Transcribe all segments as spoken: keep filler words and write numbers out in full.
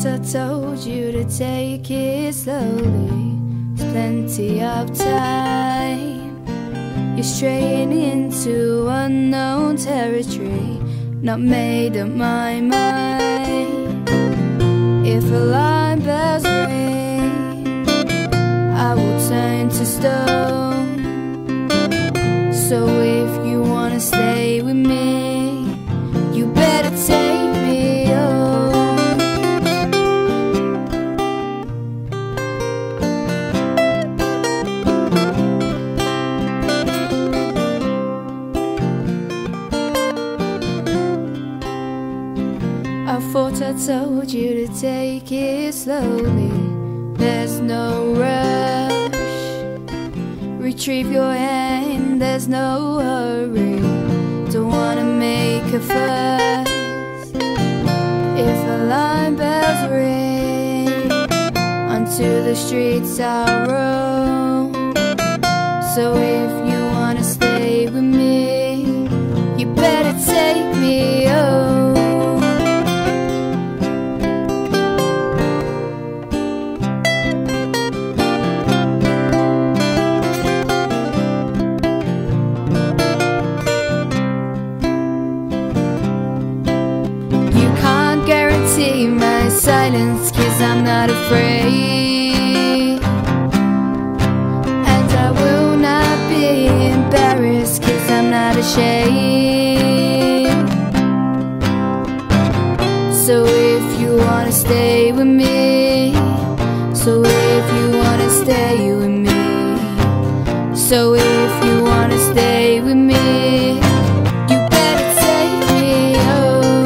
thought I told you to take it slowly. There's plenty of time. You're straying into unknown territory, not made up my mind. If alarm bells ring, I will turn to stone. So if you wanna stay with me, you better take me home. I thought I told you to take it slowly. There's no rush. Retrieve your hand, there's no hurry. Don't wanna make a fuss. If alarm bells ring, onto the streets I'll roam. So if you wanna stay with me, you better take me home. My silence, 'cause I'm not afraid, and I will not be embarrassed, 'cause I'm not ashamed. So if you wanna stay with me, so if you wanna stay with me, so if you wanna stay with me, you better take me home.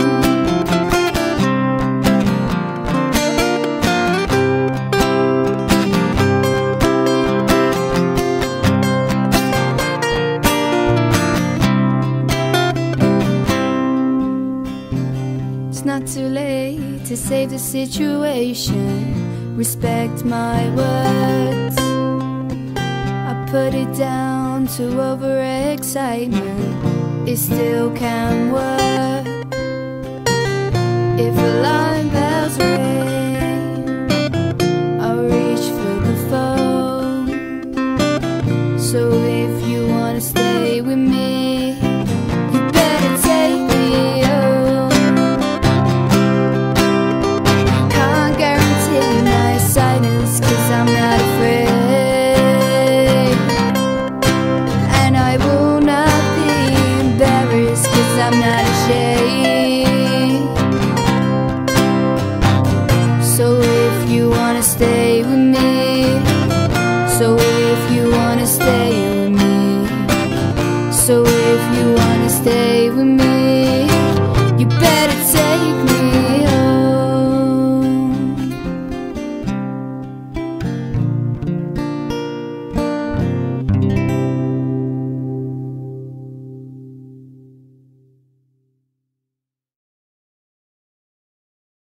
It's not too late to save the situation. Respect my words. I put it down to overexcitement. It still can work. If alarm